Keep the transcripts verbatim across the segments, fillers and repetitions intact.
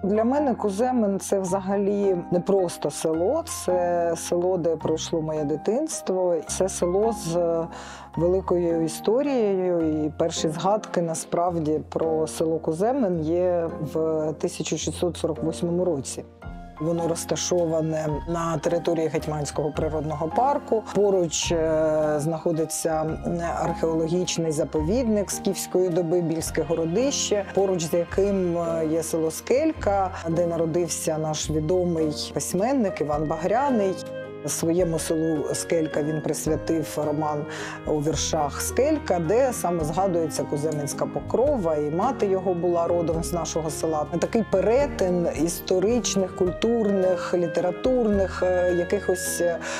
Для мене Куземин – це взагалі не просто село, це село, де пройшло моє дитинство. Це село з великою історією, і перші згадки насправді про село Куземин є в тисяча шістсот сорок восьмому році. Воно розташоване на території Гетьманського природного парку. Поруч знаходиться археологічний заповідник скіфської доби Більське Городище, поруч з яким є село Скелька, де народився наш відомий письменник Іван Багряний. Своєму селу Скелька він присвятив роман у віршах «Скелька», де саме згадується Куземинська Покрова, і мати його була родом з нашого села. Такий перетин історичних, культурних, літературних якихось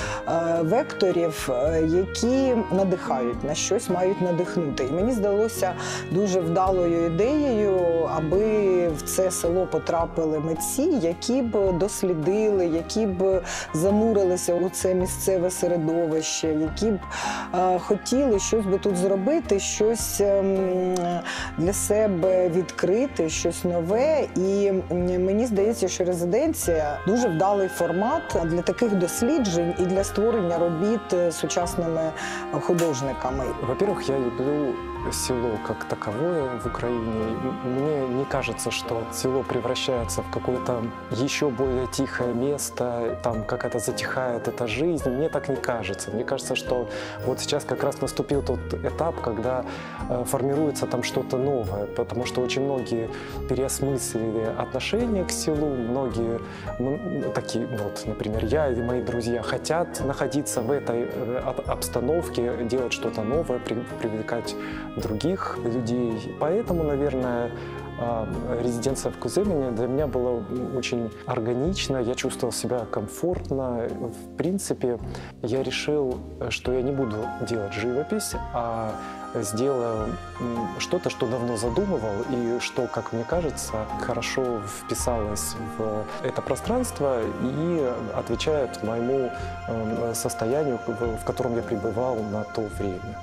векторів, які надихають, на щось мають надихнути. І мені здалося дуже вдалою ідеєю, аби в це село потрапили митці, які б дослідили, які б занурилися у це місцеве середовище, які б е, хотіли щось би тут зробити, щось е, для себе відкрити, щось нове. І мені здається, що резиденція – дуже вдалий формат для таких досліджень і для створення робіт сучасними художниками. Во-первых, я люблю село как таковое в Украине. Мне не кажется, что село превращается в какое-то еще более тихое место, там как-то затихает эта жизнь. Мне так не кажется. Мне кажется, что вот сейчас как раз наступил тот этап, когда э, формируется там что-то новое, потому что очень многие переосмыслили отношение к селу, многие, ну, такие, вот, например, я или мои друзья хотят находиться в этой э, обстановке, делать что-то новое, при, привлекать других людей. Поэтому, наверное, резиденция в Куземине для меня была очень органична, я чувствовал себя комфортно. В принципе, я решил, что я не буду делать живопись, а сделаю что-то, что давно задумывал и что, как мне кажется, хорошо вписалось в это пространство и отвечает моему состоянию, в котором я пребывал на то время.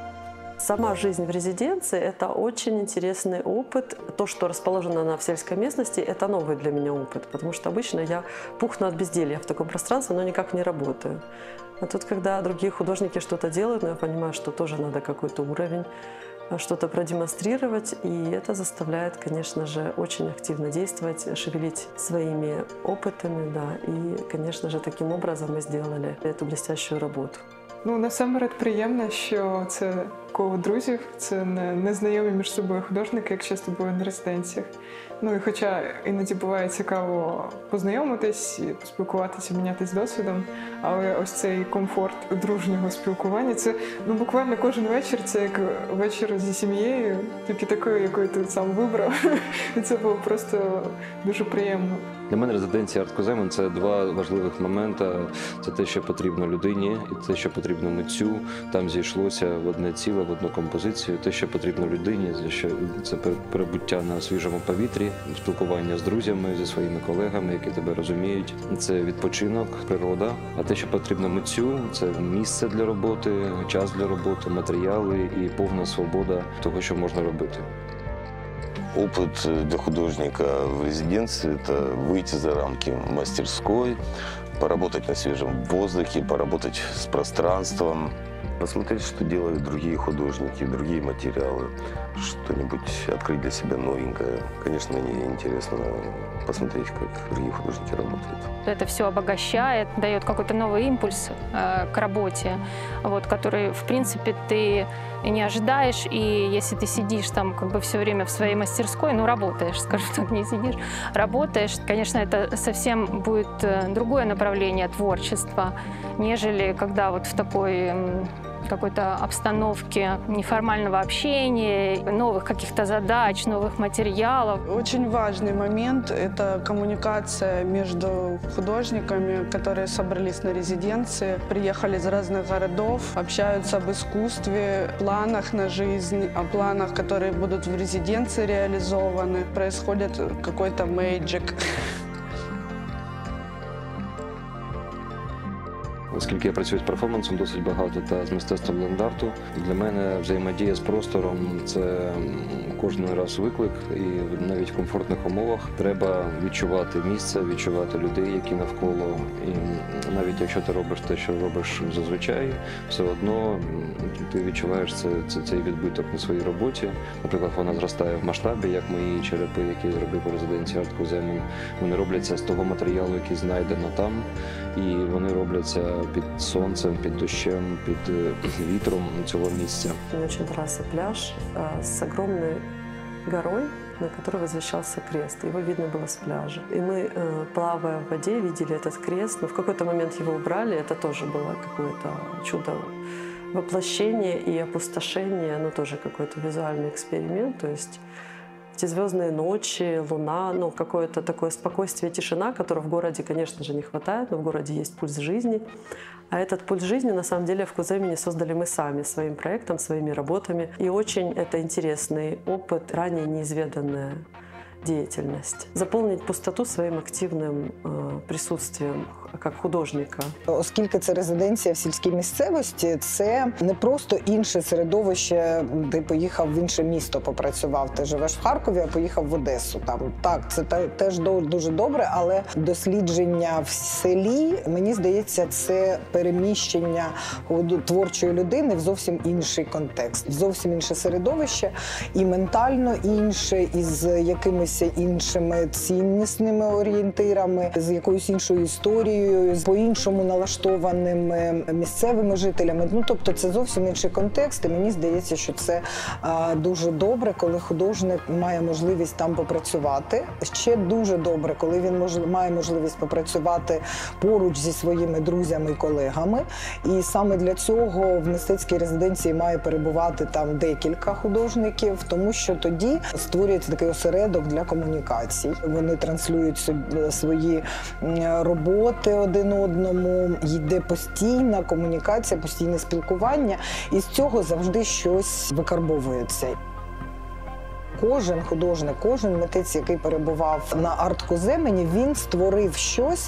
Сама жизнь в резиденции – это очень интересный опыт. То, что расположено она в сельской местности, это новый для меня опыт, потому что обычно я пухну от безделья в таком пространстве, но никак не работаю. А тут, когда другие художники что-то делают, ну, я понимаю, что тоже надо какой-то уровень, что-то продемонстрировать, и это заставляет, конечно же, очень активно действовать, шевелить своими опытами, да, и, конечно же, таким образом мы сделали эту блестящую работу. Ну, насамперед приємно, що це коло друзів, це не незнайомі між собою художники, як часто буває на резиденціях. Ну і хоча іноді буває цікаво познайомитись, поспілкуватися, мінятися досвідом, але ось цей комфорт дружнього спілкування, це ну, буквально кожен вечір, це як вечір зі сім'єю, тільки такою, якою ти сам вибрав. І це було просто дуже приємно. Для мене резиденція Арт Куземин – це два важливих моменти. Це те, що потрібно людині, і те, що потрібно митцю. Там зійшлося в одне ціле, в одну композицію. Те, що потрібно людині, це перебуття на свіжому повітрі, спілкування з друзями, зі своїми колегами, які тебе розуміють. Це відпочинок, природа. А те, що потрібно митцю, це місце для роботи, час для роботи, матеріали і повна свобода того, що можна робити. Опыт для художника в резиденции – это выйти за рамки мастерской, поработать на свежем воздухе, поработать с пространством, посмотреть, что делают другие художники, другие материалы, что-нибудь открыть для себя новенькое. Конечно, мне интересно посмотреть, как другие художники работают. Это все обогащает, дает какой-то новый импульс э, к работе, вот, который, в принципе, ты не ожидаешь. И если ты сидишь там как бы все время в своей мастерской, ну, работаешь, скажем так, не сидишь, работаешь, конечно, это совсем будет другое направление творчества, нежели когда вот в такой какой-то обстановке неформального общения, новых каких-то задач, новых материалов. Очень важный момент – это коммуникация между художниками, которые собрались на резиденции, приехали из разных городов, общаются об искусстве, планах на жизнь, о планах, которые будут в резиденции реализованы. Происходит какой-то мэйджик. Оскільки я працюю з перформансом досить багато та з мистецтвом лендарту, для мене взаємодія з простором – це кожен раз виклик, і навіть в комфортних умовах треба відчувати місце, відчувати людей, які навколо. І навіть якщо ти робиш те, що робиш зазвичай, все одно ти відчуваєш це, це, цей відбиток на своїй роботі. Наприклад, вона зростає в масштабі, як мої черепи, які я зробив у резиденції Арт Куземін. Вони робляться з того матеріалу, який знайдено там, і вони робляться під сонцем, під дощем, під вітром цього місця. Мне очень нравился пляж с огромной горой, на которой возвещался крест. Его видно было с пляжа. И мы, плавая в воде, видели этот крест. Но в какой-то момент его убрали. Это тоже было какое-то чудо воплощения и опустошения. Оно тоже какой-то визуальный эксперимент. То есть эти звездные ночи, луна, ну, какое-то такое спокойствие, тишина, которого в городе, конечно же, не хватает, но в городе есть пульс жизни. А этот пульс жизни, на самом деле, в Куземине создали мы сами, своим проектом, своими работами. И очень это интересный опыт, ранее неизведанная деятельность. Заполнить пустоту своим активным э, присутствием, як художника. Оскільки це резиденція в сільській місцевості, це не просто інше середовище, де поїхав в інше місто, попрацював. Ти живеш в Харкові, а поїхав в Одесу. Там так, це теж дуже добре, але дослідження в селі, мені здається, це переміщення творчої людини в зовсім інший контекст, в зовсім інше середовище, і ментально інше, і з якимись іншими ціннісними орієнтирами, з якоюсь іншою історією, з по-іншому налаштованими місцевими жителями. Ну, тобто це зовсім інший контекст, і мені здається, що це а, дуже добре, коли художник має можливість там попрацювати. Ще дуже добре, коли він мож... має можливість попрацювати поруч зі своїми друзями і колегами. І саме для цього в мистецькій резиденції має перебувати там декілька художників, тому що тоді створюється такий осередок для комунікацій. Вони транслюють свої роботи один одному, йде постійна комунікація, постійне спілкування, і з цього завжди щось викарбовується. Кожен художник, кожен митець, який перебував на арт-куземені, він створив щось,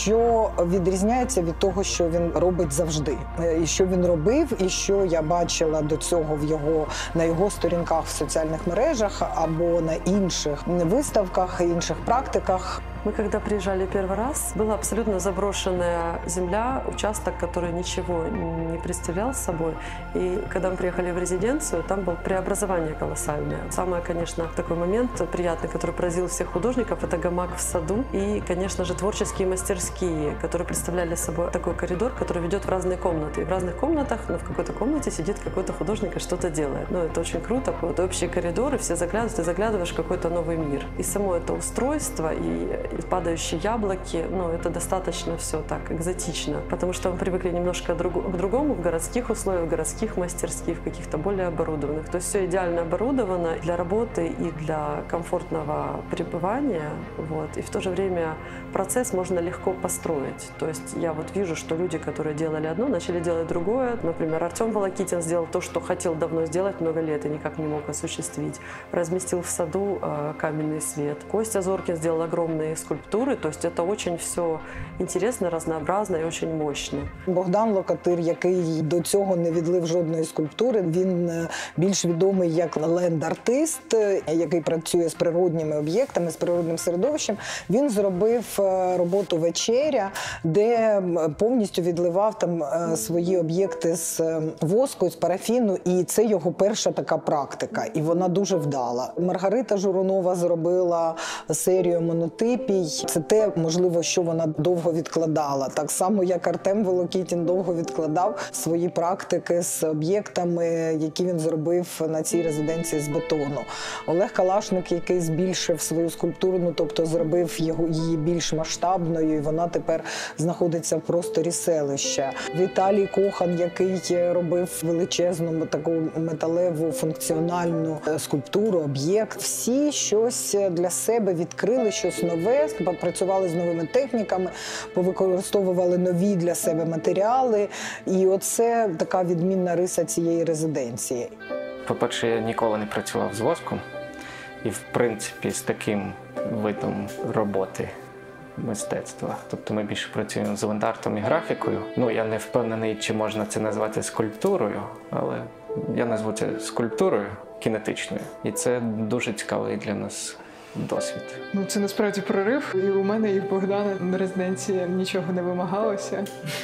що відрізняється від того, що він робить завжди. І що він робив, і що я бачила до цього в його, на його сторінках в соціальних мережах або на інших виставках, інших практиках. Мы когда приезжали первый раз, была абсолютно заброшенная земля, участок, который ничего не представлял собой. И когда мы приехали в резиденцию, там было преобразование колоссальное. Самый, конечно, такой момент приятный, который поразил всех художников, это гамак в саду и, конечно же, творческие мастерские, которые представляли собой такой коридор, который ведет в разные комнаты. И в разных комнатах, ну, в какой-то комнате сидит какой-то художник и что-то делает. Ну, это очень круто. Вот общие коридоры, все заглядывают, ты заглядываешь в какой-то новый мир. И само это устройство, и и падающие яблоки, ну, это достаточно все так экзотично, потому что мы привыкли немножко к другому в городских условиях, в городских мастерских, в каких-то более оборудованных. То есть все идеально оборудовано для работы и для комфортного пребывания, вот, и в то же время процесс можно легко построить. То есть я вот вижу, что люди, которые делали одно, начали делать другое. Например, Артем Волокитин сделал то, что хотел давно сделать много лет и никак не мог осуществить. Разместил в саду э, каменный свет. Костя Зоркин сделал огромные скульптуры, то есть это очень все интересно, разнообразно и очень мощно. Богдан Локатир, який до цього не відлив жодної скульптури, він більш відомий як ленд-артист, який працює з природніми об'єктами, з природним середовищем. Він зробив роботу «Вечеря», де повністю відливав там свої об'єкти з воску, з парафіну, і це його перша така практика, і вона дуже вдала. Маргарита Журонова зробила серію монотипій. Це те, можливо, що вона довго відкладала. Так само, як Артем Волокітін довго відкладав свої практики з об'єктами, які він зробив на цій резиденції з бетону. Олег Калашник, який збільшив свою скульптуру, ну, тобто зробив його, її більш масштабною, і вона тепер знаходиться в просторі селища. Віталій Кохан, який робив величезну таку металеву функціональну скульптуру, об'єкт. Всі щось для себе відкрили, щось нове, попрацювали з новими техніками, повикористовували нові для себе матеріали. І оце така відмінна риса цієї резиденції. По-перше, я ніколи не працював з воском. І, в принципі, з таким видом роботи мистецтва. Тобто ми більше працюємо з авангардом і графікою. Ну, я не впевнений, чи можна це назвати скульптурою, але я назву це скульптурою кінетичною. І це дуже цікавий для нас досвід. Ну, це насправді прорив. І у мене, і в Богдана на резиденції нічого не вимагалося.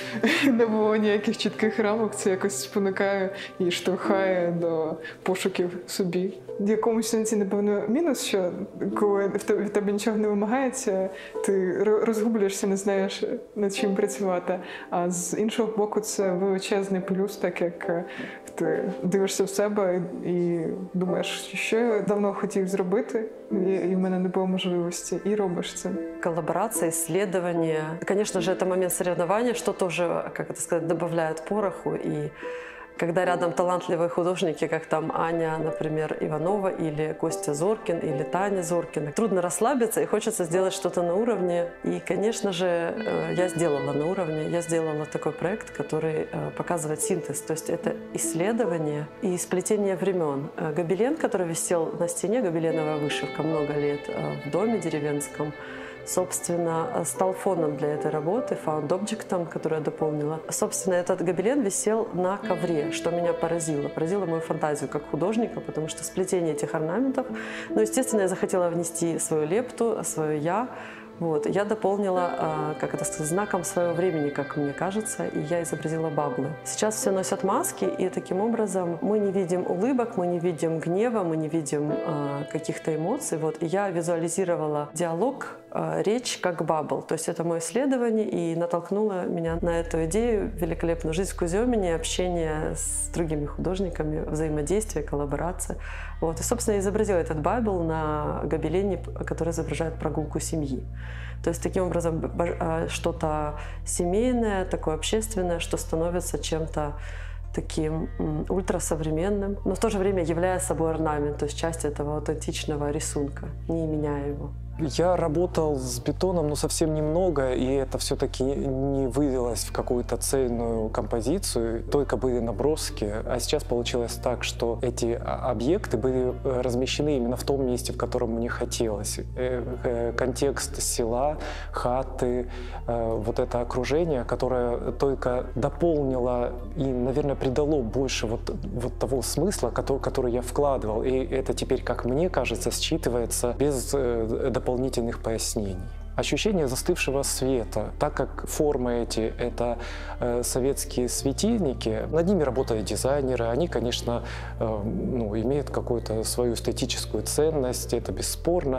Не було ніяких чітких рамок. Це якось спонукає і штовхає до пошуків собі. В якомусь сенсі, напевно, мінус, що коли від тебе нічого не вимагається, ти розгублюєшся, не знаєш, над чим працювати. А з іншого боку, це величезний плюс, так як ти дивишся в себе і думаєш, що я давно хотів зробити, і в мене не було можливості, і робиш це. Коллаборация, исследование. Конечно же, это момент соревнования, что тоже, как это сказать, добавляет пороху. И когда рядом талантливые художники, как там Аня, например, Иванова, или Костя Зоркин, или Таня Зоркина, трудно расслабиться и хочется сделать что-то на уровне. И, конечно же, я сделала на уровне. Я сделала такой проект, который показывает синтез. То есть это исследование и сплетение времен. Гобелен, который висел на стене, гобеленовая вышивка много лет в доме деревенском, собственно, стал фоном для этой работы, фаунд-объектом, который я дополнила. Собственно, этот гобелен висел на ковре, что меня поразило. Поразило мою фантазию как художника, потому что сплетение этих орнаментов, ну, естественно, я захотела внести свою лепту, свое «я». Вот. Я дополнила, как это сказать, знаком своего времени, как мне кажется, и я изобразила баблы. Сейчас все носят маски, и таким образом мы не видим улыбок, мы не видим гнева, мы не видим каких-то эмоций. Вот. И я визуализировала диалог, речь как бабл. То есть это мое исследование, и натолкнуло меня на эту идею великолепную жизнь в Куземине, общение с другими художниками, взаимодействие, коллаборация. Вот. И, собственно, я изобразила этот бабл на гобелене, который изображает прогулку семьи. То есть таким образом что-то семейное, такое общественное, что становится чем-то таким ультрасовременным, но в то же время являя собой орнамент, то есть часть этого аутентичного рисунка, не меняя его. Я работал с бетоном, но совсем немного, и это все-таки не вылилось в какую-то цельную композицию, только были наброски. А сейчас получилось так, что эти объекты были размещены именно в том месте, в котором мне хотелось. Контекст села, хаты, вот это окружение, которое только дополнило и, наверное, придало больше вот, вот того смысла, который, который я вкладывал. И это теперь, как мне кажется, считывается без дополнительных дополнительных пояснений. Ощущение застывшего света, так как формы эти — это э, советские светильники, над ними работают дизайнеры, они, конечно, э, ну, имеют какую-то свою эстетическую ценность, это бесспорно,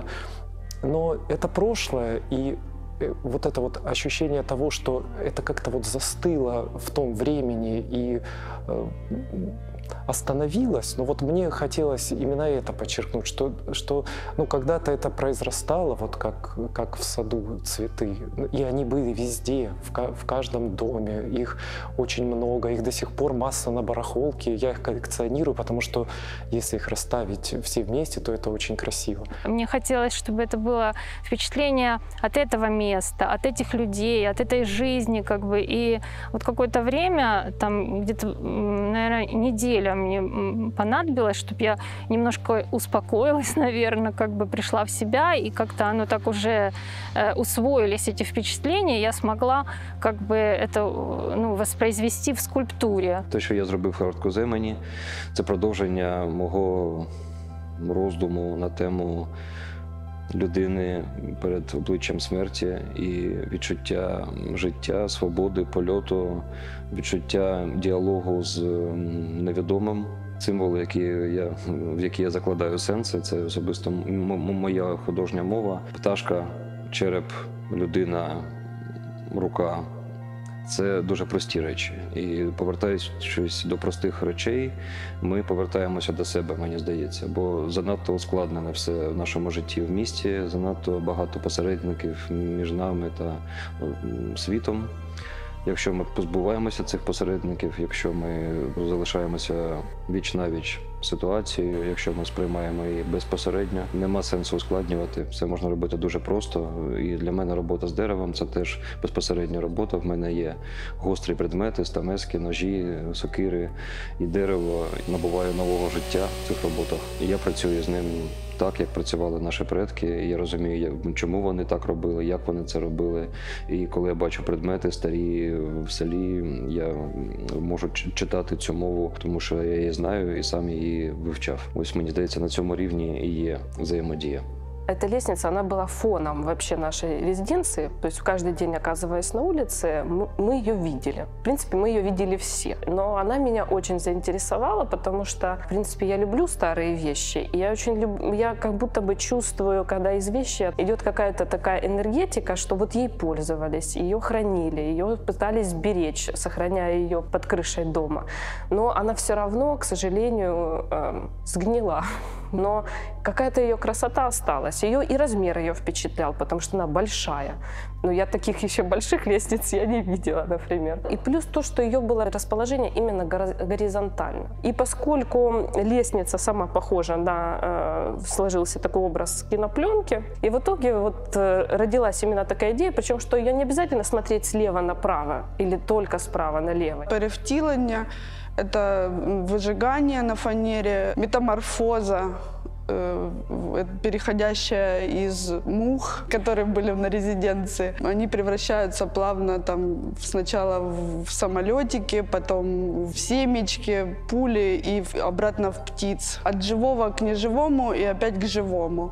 но это прошлое, и вот это вот ощущение того, что это как-то вот застыло в том времени и э, остановилось, но вот мне хотелось именно это подчеркнуть, что, что ну, когда-то это произрастало, вот как, как в саду цветы, и они были везде, в, в каждом доме, их очень много, их до сих пор масса на барахолке, я их коллекционирую, потому что если их расставить все вместе, то это очень красиво. Мне хотелось, чтобы это было впечатление от этого места, от этих людей, от этой жизни, как бы, и вот какое-то время, там где-то, наверное, неделю мне понадобилось, чтобы я немножко успокоилась, наверное, как бы пришла в себя, и как-то оно так уже э, усвоились, эти впечатления, я смогла как бы это ну, воспроизвести в скульптуре. Те, що я зробив в Харкоземені, це продовження мого роздуму на тему людини перед обличчям смерті і відчуття життя, свободи, польоту, відчуття діалогу з невідомим. Символи, які я, в які я закладаю сенси, це особисто моя художня мова. Пташка, череп, людина, рука. Це дуже прості речі. І повертаючись до простих речей, ми повертаємося до себе, мені здається. Бо занадто ускладнене все в нашому житті в місті, занадто багато посередників між нами та світом. Якщо ми позбуваємося цих посередників, якщо ми залишаємося віч-навіч ситуацію, якщо ми сприймаємо її безпосередньо. Нема сенсу ускладнювати. Все можна робити дуже просто. І для мене робота з деревом – це теж безпосередня робота. В мене є гострі предмети, стамески, ножі, сокири і дерево набуває нового життя в цих роботах. І я працюю з ним так, як працювали наші предки. Я розумію, чому вони так робили, як вони це робили. І коли я бачу предмети старі в селі, я можу читати цю мову, тому що я її знаю і сам її вивчав. Ось, мені здається, на цьому рівні і є взаємодія. Эта лестница, она была фоном вообще нашей резиденции. То есть каждый день, оказываясь на улице, мы, мы ее видели. В принципе, мы ее видели все. Но она меня очень заинтересовала, потому что, в принципе, я люблю старые вещи. И я очень люб... я как будто бы чувствую, когда из вещи идет какая-то такая энергетика, что вот ей пользовались, ее хранили, ее пытались беречь, сохраняя ее под крышей дома. Но она все равно, к сожалению, э, сгнила. Но какая-то ее красота осталась. Ее и размер ее впечатлял, потому что она большая. Но я таких еще больших лестниц я не видела, например. И плюс то, что ее было расположение именно горизонтально. И поскольку лестница сама похожа на э, сложился такой образ кинопленки, и в итоге вот э, родилась именно такая идея, причем что ее не обязательно смотреть слева направо или только справа налево. Перевтілення – это выжигание на фанере, метаморфоза, переходящая из мух, которые были на резиденции. Они превращаются плавно там сначала в самолетики, потом в семечки, пули и обратно в птиц. От живого к неживому и опять к живому.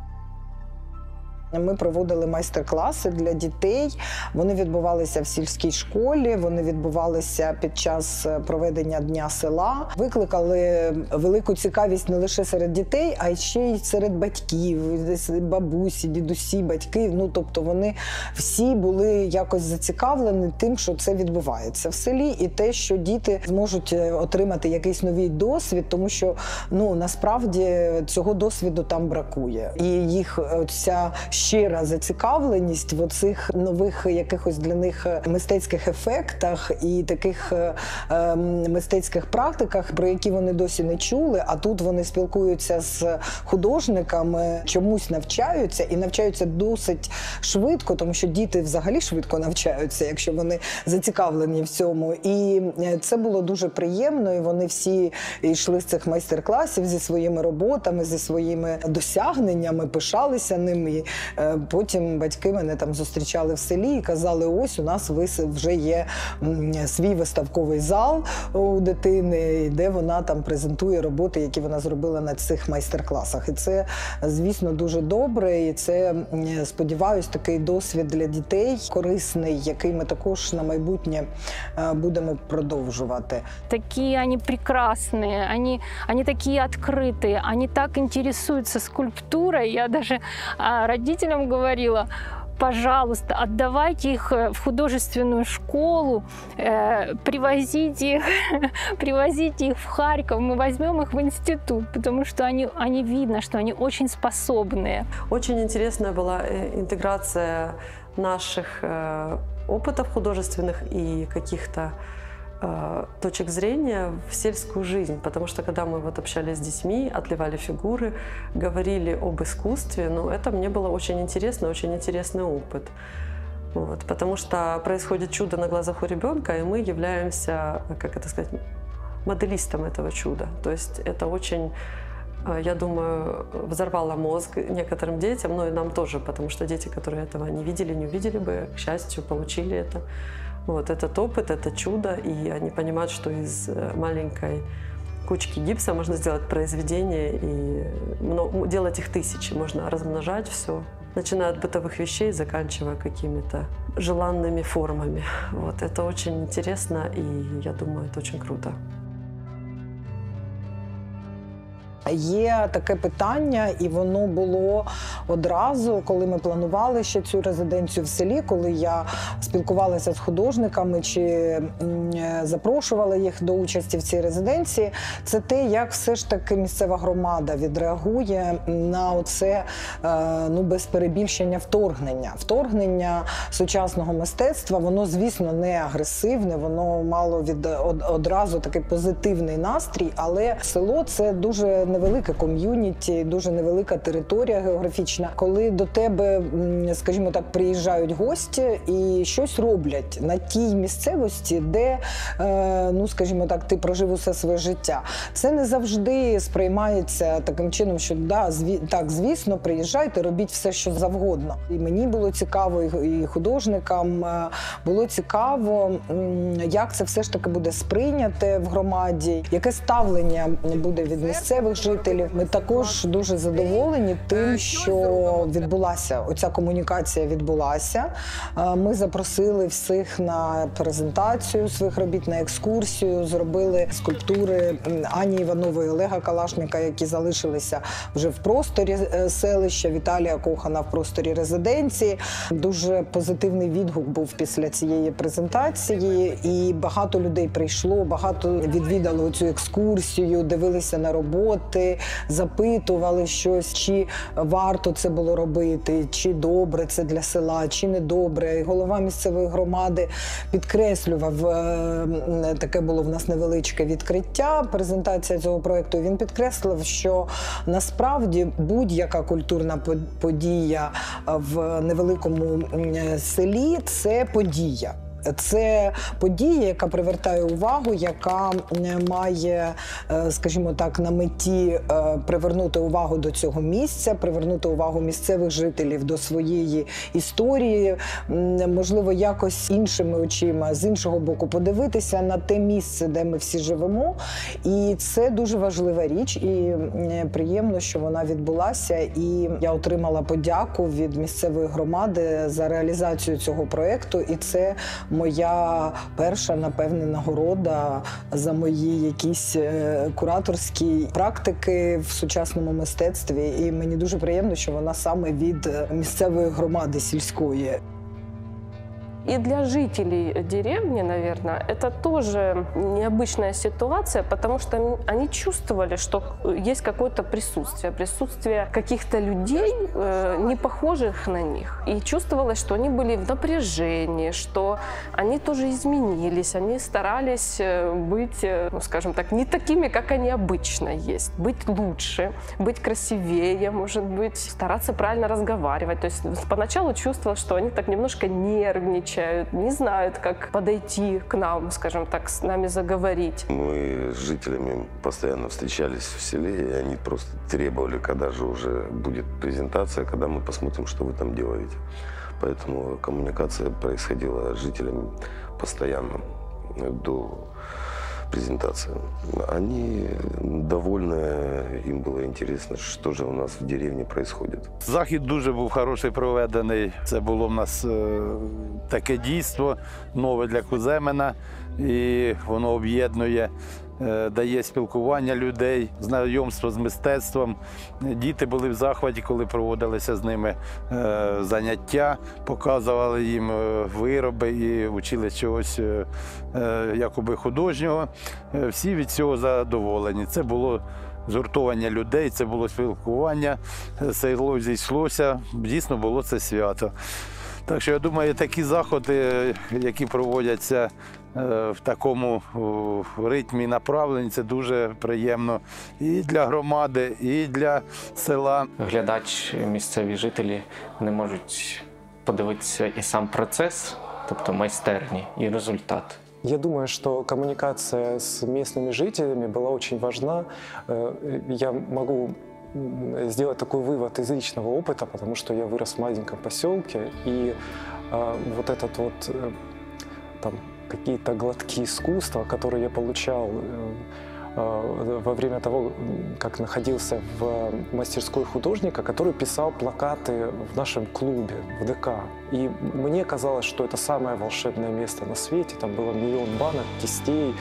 Ми проводили майстер-класи для дітей. Вони відбувалися в сільській школі, вони відбувалися під час проведення Дня села. Викликали велику цікавість не лише серед дітей, а ще й серед батьків, бабусі, дідусі, батьки. Ну, тобто вони всі були якось зацікавлені тим, що це відбувається в селі, і те, що діти зможуть отримати якийсь новий досвід, тому що, ну, насправді цього досвіду там бракує. І їх ця щира зацікавленість в оцих нових якихось для них мистецьких ефектах і таких е, мистецьких практиках, про які вони досі не чули, а тут вони спілкуються з художниками, чомусь навчаються і навчаються досить швидко, тому що діти взагалі швидко навчаються, якщо вони зацікавлені в цьому. І це було дуже приємно, і вони всі йшли з цих майстер-класів зі своїми роботами, зі своїми досягненнями, пишалися ними. Потім батьки мене там зустрічали в селі і казали, ось у нас вже є свій виставковий зал у дитини, де вона там презентує роботи, які вона зробила на цих майстер-класах. І це, звісно, дуже добре, і це, сподіваюсь, такий досвід для дітей корисний, який ми також на майбутнє будемо продовжувати. Такі вони прекрасні, вони, вони такі відкриті, вони так інтересуються скульптурою. Я навіть родителям говорила, пожалуйста, отдавайте их в художественную школу, э, привозите их, привозите их в Харьков, мы возьмем их в институт, потому что они, они видно, что они очень способные. Очень интересная была интеграция наших э, опытов художественных и каких-то точек зрения в сельскую жизнь, потому что когда мы вот общались с детьми, отливали фигуры, говорили об искусстве, ну, это мне было очень интересно, очень интересный опыт. Вот, потому что происходит чудо на глазах у ребенка, и мы являемся, как это сказать, моделистом этого чуда. То есть это очень, я думаю, взорвало мозг некоторым детям, но и нам тоже, потому что дети, которые этого не видели, не увидели бы, к счастью, получили это. Вот этот опыт, это чудо, и они понимают, что из маленькой кучки гипса можно сделать произведение, и много, делать их тысячи, можно размножать все, начиная от бытовых вещей, заканчивая какими-то желанными формами. Вот, это очень интересно, и я думаю, это очень круто. Є таке питання, і воно було одразу, коли ми планували ще цю резиденцію в селі, коли я спілкувалася з художниками чи запрошувала їх до участі в цій резиденції, це те, як все ж таки місцева громада відреагує на оце, ну, без перебільшення, вторгнення. Вторгнення сучасного мистецтва, воно, звісно, не агресивне, воно мало від, од, одразу такий позитивний настрій, але село – це дуже невелике ком'юніті, дуже невелика територія географічна. Коли до тебе, скажімо так, приїжджають гості і щось роблять на тій місцевості, де, ну, скажімо так, ти прожив усе своє життя, це не завжди сприймається таким чином, що да, зві, так, звісно, приїжджайте, робіть все, що завгодно. І мені було цікаво, і художникам було цікаво, як це все ж таки буде сприйняте в громаді, яке ставлення буде від місцевих жителів. Ми також дуже задоволені тим, що відбулася, оця комунікація відбулася. Ми запросили всіх на презентацію своїх робіт, на екскурсію, зробили скульптури Ані Іванової, Олега Калашника, які залишилися вже в просторі селища, Віталія Кохана в просторі резиденції. Дуже позитивний відгук був після цієї презентації, і багато людей прийшло, багато відвідало цю екскурсію, дивилися на роботи, запитували щось, чи варто це було робити, чи добре це для села, чи не добре. І голова місцевої громади підкреслював, таке було в нас невеличке відкриття, презентація цього проєкту, він підкреслив, що насправді будь-яка культурна подія в невеликому селі – це подія. Це подія, яка привертає увагу, яка має, скажімо так, на меті привернути увагу до цього місця, привернути увагу місцевих жителів до своєї історії, можливо, якось іншими очима, з іншого боку, подивитися на те місце, де ми всі живемо. І це дуже важлива річ, і приємно, що вона відбулася. І я отримала подяку від місцевої громади за реалізацію цього проєкту, і це моя перша, напевне, нагорода за мої якісь кураторські практики в сучасному мистецтві. І мені дуже приємно, що вона саме від місцевої громади сільської. И для жителей деревни, наверное, это тоже необычная ситуация, потому что они чувствовали, что есть какое-то присутствие, присутствие каких-то людей, не похожих на них. И чувствовалось, что они были в напряжении, что они тоже изменились, они старались быть, ну, скажем так, не такими, как они обычно есть, быть лучше, быть красивее, может быть, стараться правильно разговаривать. То есть поначалу чувствовалось, что они так немножко нервничают, не знают, как подойти к нам, скажем так, с нами заговорить. Мы с жителями постоянно встречались в селе, и они просто требовали, когда же уже будет презентация, когда мы посмотрим, что вы там делаете. Поэтому коммуникация происходила с жителями постоянно до презентации. Они довольны, им было интересно, что же у нас в деревне происходит. Захід дуже був хороший проведений. Це було в нас таке дійство нове для Куземина, і воно об'єднує, дає спілкування людей, знайомство з мистецтвом. Діти були в захваті, коли проводилися з ними заняття, показували їм вироби і вчили чогось якоби художнього. Всі від цього задоволені. Це було згуртування людей, це було спілкування, село зійшлося, дійсно було це свято. Так що, я думаю, такі заходи, які проводяться в такому ритмі направлені, це дуже приємно і для громади, і для села. Глядач, місцеві жителі не можуть подивитися і сам процес, тобто майстерні, і результат. Я думаю, что коммуникация с местными жителями была очень важна. Я могу сделать такой вывод из личного опыта, потому что я вырос в маленьком поселке, и вот этот вот там какие-то глотки искусства, которые я получал во время того, как находился в мастерской художника, который писал плакаты в нашем клубе, в ДК. И мне казалось, что это самое волшебное место на свете. Там было миллион банок, кистей.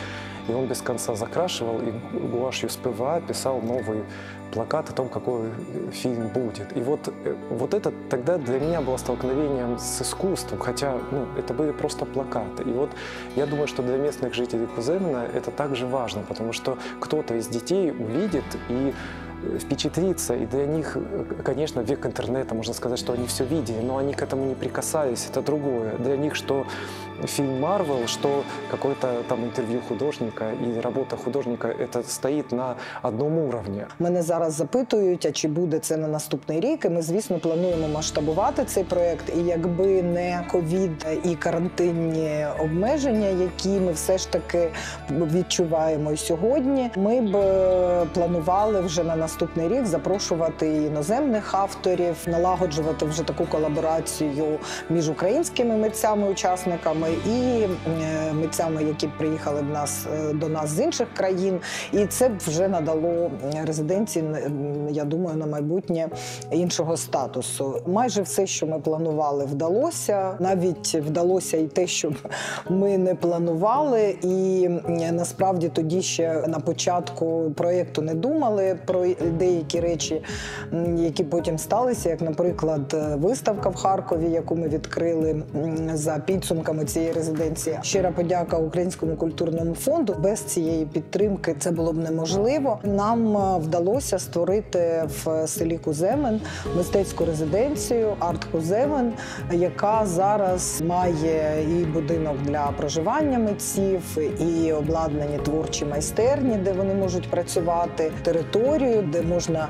и он без конца закрашивал, и гуашью с ПВА писал новый плакат о том, какой фильм будет. И вот, вот это тогда для меня было столкновением с искусством, хотя ну, это были просто плакаты. И вот я думаю, что для местных жителей Куземена это также важно, потому что кто-то из детей увидит и впечатлиться, и для них, конечно, век интернета, можно сказать, что они все видели, но они к этому не прикасались, это другое. Для них, что фильм «Марвел», что какое-то там интервью художника і робота художника, это стоїть на одному уровні. Мене зараз запитують, а чи буде це на наступний рік, і ми, звісно, плануємо масштабувати цей проєкт, і якби не ковід і карантинні обмеження, які ми все ж таки відчуваємо і сьогодні, ми б планували вже на наступний рік запрошувати іноземних авторів, налагоджувати вже таку колаборацію між українськими митцями-учасниками і митцями, які приїхали в нас, до нас з інших країн. І це б вже надало резиденції, я думаю, на майбутнє іншого статусу. Майже все, що ми планували, вдалося. Навіть вдалося і те, що ми не планували. І насправді тоді ще на початку проєкту не думали про деякі речі, які потім сталися, як, наприклад, виставка в Харкові, яку ми відкрили за підсумками цієї резиденції. Щира подяка Українському культурному фонду. Без цієї підтримки це було б неможливо. Нам вдалося створити в селі Куземен мистецьку резиденцію «Арт Куземен», яка зараз має і будинок для проживання митців, і обладнані творчі майстерні, де вони можуть працювати, територію, де можна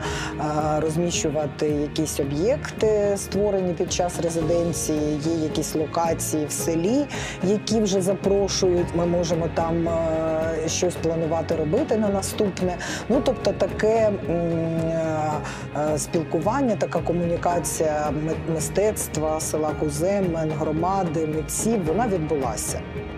розміщувати якісь об'єкти, створені під час резиденції, є якісь локації в селі, які вже запрошують, ми можемо там щось планувати робити на наступне. Ну, тобто таке спілкування, така комунікація мистецтва, села Куземен, громади, митців, вона відбулася.